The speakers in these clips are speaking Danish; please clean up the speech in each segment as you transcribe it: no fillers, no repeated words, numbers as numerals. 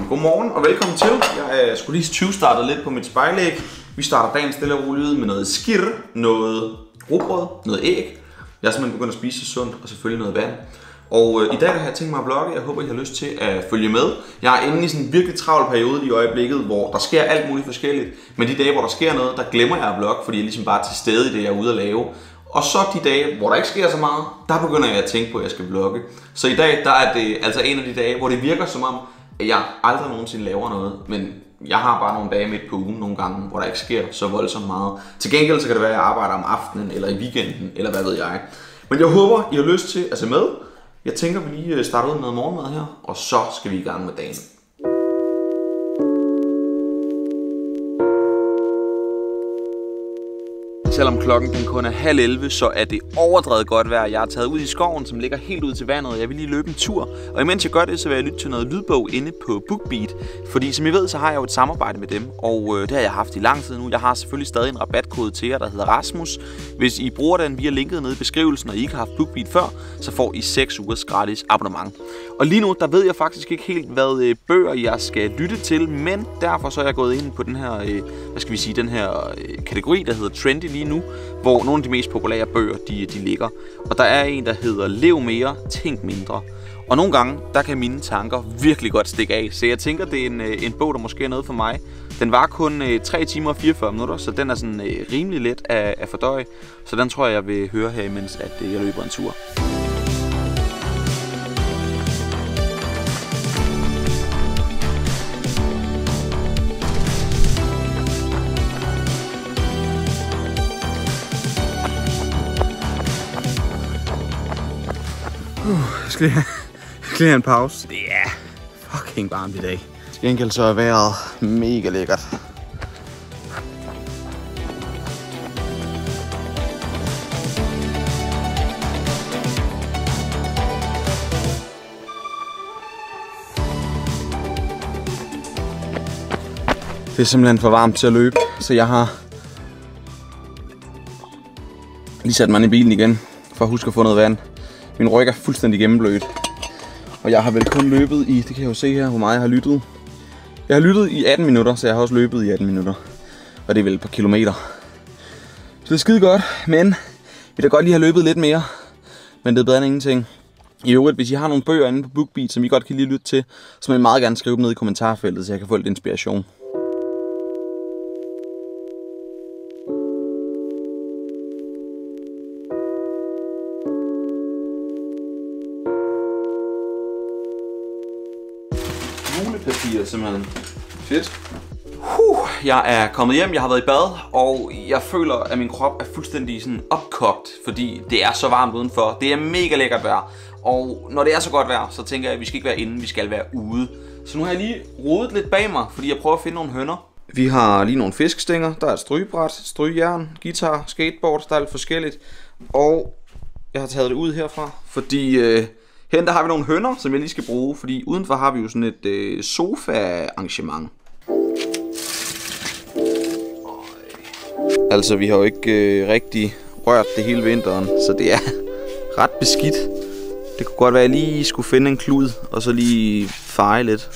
Godmorgen og velkommen til. Jeg skulle lige 20-startet lidt på mit spejlæg. Vi starter dagen stille og roligt ud med noget skir, noget rugbrød, noget æg. Jeg er simpelthen begyndt at spise så sundt, og selvfølgelig noget vand. Og i dag har jeg tænkt mig at vlogge. Jeg håber, I har lyst til at følge med. Jeg er inde i sådan en virkelig travl periode i øjeblikket, hvor der sker alt muligt forskelligt. Men de dage, hvor der sker noget, der glemmer jeg at vlogge, fordi jeg ligesom bare er til stede i det, jeg er ude at lave. Og så de dage, hvor der ikke sker så meget, der begynder jeg at tænke på, at jeg skal vlogge. Så i dag, der er det altså en af de dage, hvor det virker som om, at jeg aldrig nogensinde laver noget. Men jeg har bare nogle dage midt på ugen nogle gange, hvor der ikke sker så voldsomt meget. Til gengæld så kan det være, at jeg arbejder om aftenen, eller i weekenden, eller hvad ved jeg. Men jeg håber, I har lyst til at se med. Jeg tænker, vi lige starter ud med noget morgenmad her, og så skal vi i gang med dagen. Selvom klokken den kun er 10:30, så er det overdrevet godt vejr. Jeg er taget ud i skoven, som ligger helt ud til vandet, og jeg vil lige løbe en tur. Og imens jeg gør det, så vil jeg lytte til noget lydbog inde på BookBeat. Fordi som I ved, så har jeg jo et samarbejde med dem, og det har jeg haft i lang tid nu. Jeg har selvfølgelig stadig en rabatkode til jer, der hedder Rasmus. Hvis I bruger den via linket nede i beskrivelsen, og I ikke har haft BookBeat før, så får I 6 ugers gratis abonnement. Og lige nu, der ved jeg faktisk ikke helt, hvad bøger jeg skal lytte til, men derfor så er jeg gået ind på den her, den her kategori, der hedder Trendy lige nu, hvor nogle af de mest populære bøger, de ligger. Og der er en, der hedder Lev mere, tænk mindre. Og nogle gange, der kan mine tanker virkelig godt stikke af. Så jeg tænker, det er en bog, der måske er noget for mig. Den var kun 3 timer og 44 minutter, så den er sådan rimelig let at fordøje. Så den tror jeg vil høre her, imens at jeg løber en tur. Jeg skal lige have en pause. Det er fucking varmt i dag. Til gengæld så er vejret mega lækkert. Det er simpelthen for varmt til at løbe, så jeg har lige sat mig i bilen igen, for at huske at få noget vand. Min ryg er fuldstændig gennemblødt, og jeg har vel kun løbet i, det kan jeg jo se her, hvor meget jeg har lyttet. Jeg har lyttet i 18 minutter, så jeg har også løbet i 18 minutter, og det er vel et par kilometer. Så det er skide godt, men jeg vil da godt lige have løbet lidt mere, men det er bedre end ingenting. I øvrigt, hvis I har nogle bøger inde på BookBeat, som I godt kan lide at lytte til, så må I meget gerne skrive dem ned i kommentarfeltet, så jeg kan få lidt inspiration. Julepapir simpelthen. Fedt. Jeg er kommet hjem, jeg har været i bad, og jeg føler, at min krop er fuldstændig sådan opkogt, fordi det er så varmt udenfor. Det er mega lækkert vejr, og når det er så godt vejr, så tænker jeg, at vi skal ikke være inde, vi skal være ude. Så nu har jeg lige rodet lidt bag mig, fordi jeg prøver at finde nogle hønner. Vi har lige nogle fiskestænger, der er et strygebræt, strygejern, guitar, skateboard, der er lidt forskelligt. Og jeg har taget det ud herfra, fordi herinde der har vi nogle hønner, som jeg lige skal bruge, fordi udenfor har vi jo sådan et sofa-arrangement. Altså, vi har jo ikke rigtig rørt det hele vinteren, så det er ret beskidt. Det kunne godt være, at jeg lige skulle finde en klud, og så lige feje lidt.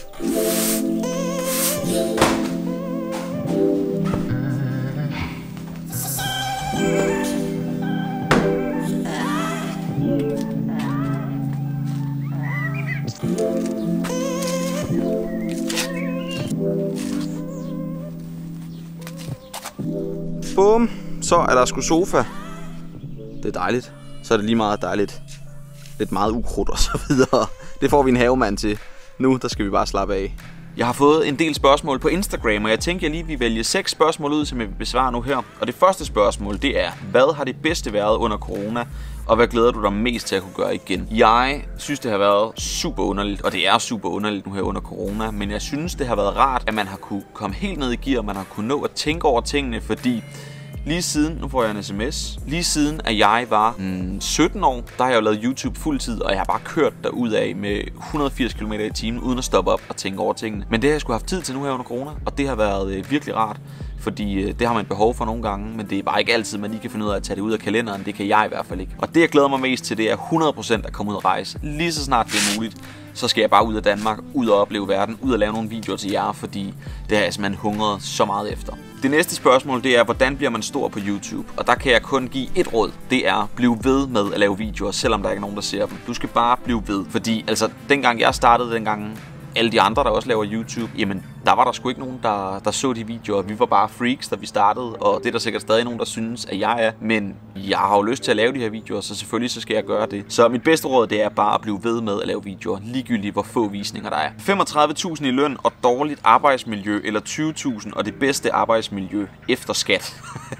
Bum, så er der sgu sofa. Det er dejligt. Så er det lige meget dejligt. Lidt meget ukrudt og så videre. Det får vi en havemand til. Nu, der skal vi bare slappe af. Jeg har fået en del spørgsmål på Instagram, og jeg tænker lige, at vi vælger 6 spørgsmål ud, som jeg vil besvare nu her. Og det første spørgsmål, det er, hvad har det bedste været under corona? Og hvad glæder du dig mest til at kunne gøre igen? Jeg synes, det har været super underligt, og det er super underligt nu her under corona. Men jeg synes, det har været rart, at man har kunne komme helt ned i gear, og man har kunne nå at tænke over tingene, fordi lige siden, nu får jeg en sms, lige siden at jeg var 17 år, der har jeg jo lavet YouTube fuldtid, og jeg har bare kørt derudad med 180 km i timen, uden at stoppe op og tænke over tingene. Men det har jeg sgu haft tid til nu her under corona, og det har været virkelig rart. fordi det har man behov for nogle gange, men det er bare ikke altid, man lige kan finde ud af at tage det ud af kalenderen. Det kan jeg i hvert fald ikke. Og det, jeg glæder mig mest til, det er 100% at komme ud og rejse. Lige så snart det er muligt, så skal jeg bare ud af Danmark, ud og opleve verden, ud og lave nogle videoer til jer, fordi det har jeg simpelthen hungret så meget efter. Det næste spørgsmål, det er, hvordan bliver man stor på YouTube? Og der kan jeg kun give et råd. Det er, bliv ved med at lave videoer, selvom der ikke er nogen, der ser dem. Du skal bare blive ved. Fordi altså, dengang jeg startede, dengang alle de andre, der også laver YouTube, jamen, der var der sgu ikke nogen, der så de videoer. Vi var bare freaks, da vi startede, og det er der sikkert stadig nogen, der synes, at jeg er. Men jeg har jo lyst til at lave de her videoer, så selvfølgelig så skal jeg gøre det. Så mit bedste råd, det er bare at blive ved med at lave videoer, ligegyldigt hvor få visninger der er. 35.000 i løn og dårligt arbejdsmiljø, eller 20.000 og det bedste arbejdsmiljø efter skat.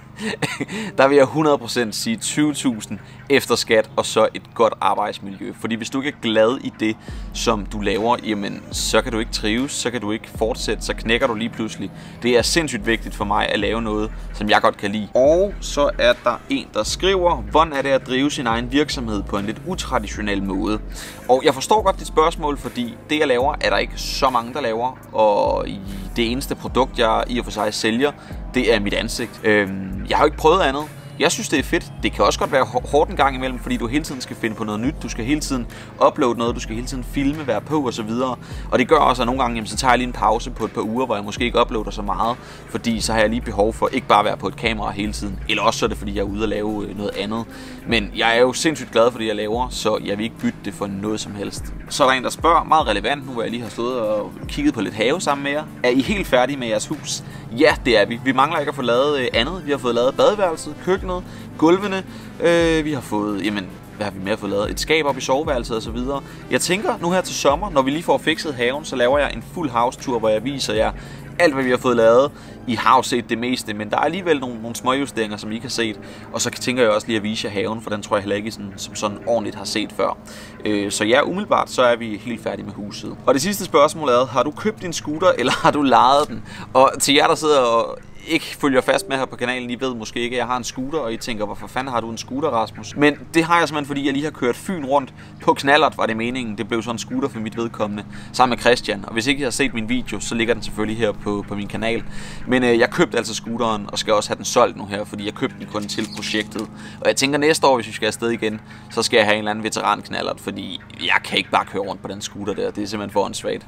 Der vil jeg 100% sige 20.000 efter skat og så et godt arbejdsmiljø. Fordi hvis du ikke er glad i det, som du laver, jamen så kan du ikke trives, så kan du ikke fortsætte, så knækker du lige pludselig. Det er sindssygt vigtigt for mig at lave noget, som jeg godt kan lide. Og så er der en, der skriver, hvordan er det at drive sin egen virksomhed på en lidt utraditionel måde? Og jeg forstår godt dit spørgsmål, fordi det jeg laver, er der ikke så mange, der laver. Og det eneste produkt, jeg i og for sig sælger, det er mit ansigt. Jeg har jo ikke prøvet andet. Jeg synes, det er fedt. Det kan også godt være hårdt en gang imellem, fordi du hele tiden skal finde på noget nyt. Du skal hele tiden uploade noget, du skal hele tiden filme, være på osv. Og det gør også, at nogle gange, jamen, så tager jeg lige en pause på et par uger, hvor jeg måske ikke uploader så meget. Fordi så har jeg lige behov for ikke bare at være på et kamera hele tiden. Eller også så er det, fordi jeg er ude og lave noget andet. Men jeg er jo sindssygt glad for det, jeg laver, så jeg vil ikke bytte det for noget som helst. Så er der en, der spørger, meget relevant, nu hvor jeg lige har stået og kigget på lidt have sammen med jer. Er I helt færdige med jeres hus? Ja, det er vi. Vi mangler ikke at få lavet andet. Vi har fået lavet badeværelset, køkkenet, gulvene. Vi har fået, jamen, hvad har vi mere fået lavet? Et skab op i soveværelset og så videre. Jeg tænker, nu her til sommer, når vi lige får fikset haven, så laver jeg en fuld house-tur, hvor jeg viser jer alt, hvad vi har fået lavet. I har jo set det meste, men der er alligevel nogle småjusteringer, som I ikke har set. Og så tænker jeg også lige at vise jer haven, for den tror jeg heller ikke som sådan ordentligt har set før. Så ja, umiddelbart så er vi helt færdige med huset. Og det sidste spørgsmål er, har du købt din scooter, eller har du lejet den? Og til jer, der sidder og ikke følger fast med her på kanalen, I ved måske ikke, at jeg har en scooter, og I tænker, hvorfor fanden har du en scooter, Rasmus? Men det har jeg simpelthen, fordi jeg lige har kørt Fyn rundt på knallert, var det meningen. Det blev sådan en scooter for mit vedkommende, sammen med Christian. Og hvis ikke I har set min video, så ligger den selvfølgelig her på min kanal. Men jeg købte altså scooteren, og skal også have den solgt nu her, fordi jeg købte den kun til projektet. Og jeg tænker næste år, hvis vi skal afsted igen, så skal jeg have en eller anden veteranknallert, fordi jeg kan ikke bare køre rundt på den scooter der. Det er simpelthen for åndssvagt.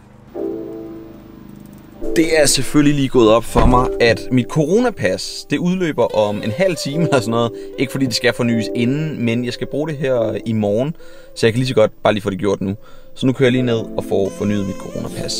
Det er selvfølgelig lige gået op for mig, at mit coronapas, det udløber om en halv time eller sådan noget. Ikke fordi det skal fornyes inden, men jeg skal bruge det her i morgen, så jeg kan lige så godt bare lige få det gjort nu. Så nu kører jeg lige ned og får fornyet mit coronapas.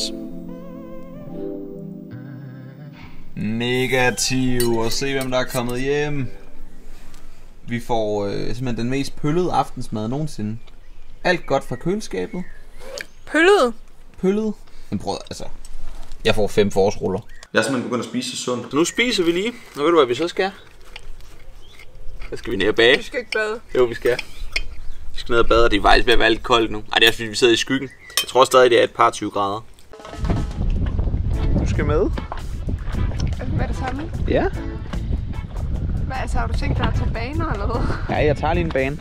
Negativ, og se hvem der er kommet hjem. Vi får simpelthen den mest pøllede aftensmad nogensinde. Alt godt fra køleskabet. Pøllet? Pøllet? Men prøv altså. Jeg får 5 forårsruller. Jeg er simpelthen begyndt at spise så sundt. Så nu spiser vi lige. Og ved du hvad vi så skal? Så skal vi ned og bage. Vi skal ikke bade. Jo, vi skal. Vi skal ned og bade, og det er faktisk ved at være lidt koldt nu. Ej, det er fordi vi sidder i skyggen. Jeg tror stadig, det er et par 20 grader. Du skal med. Hvad er det samme? Ja. Hvad, altså, har du tænkt dig at tage baner eller hvad? Ja, jeg tager lige en bane.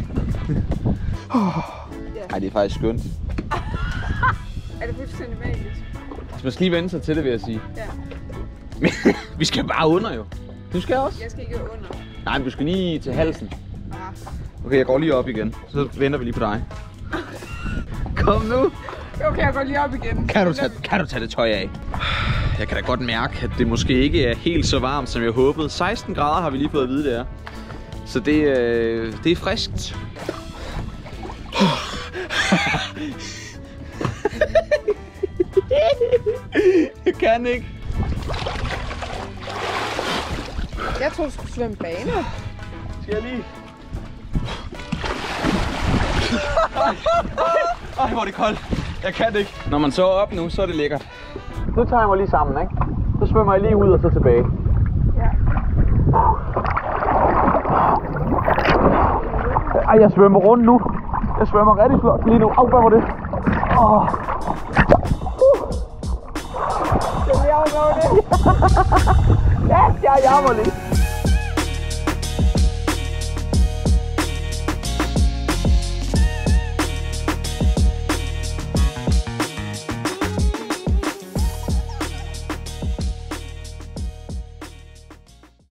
Ej, det er faktisk skønt. Er det fuldstændig magisk? Man skal lige vende sig til det, vil jeg sige. Ja. Vi skal bare under jo. Du skal også? Jeg skal ikke under. Nej, men du skal lige til halsen. Ah. Okay, jeg går lige op igen. Så venter vi lige på dig. Kom nu. Okay, jeg går lige op igen. Kan du tage det tøj af? Jeg kan da godt mærke, at det måske ikke er helt så varmt, som jeg håbede. 16 grader har vi lige fået at vide, det er. Så det er friskt. Jeg kan ikke. Jeg tror du skulle svømme baner. Skal jeg lige? Ej, hvor er det koldt. Jeg kan det ikke. Når man så er op nu, så er det lækkert. Nu tager jeg mig lige sammen, ikke? Så svømmer jeg lige ud og så tilbage. Ja. Ej, jeg svømmer rundt nu. Jeg svømmer rigtig flot lige nu. Au, hvad var det? Det er det. Ja, jeg jammer lige.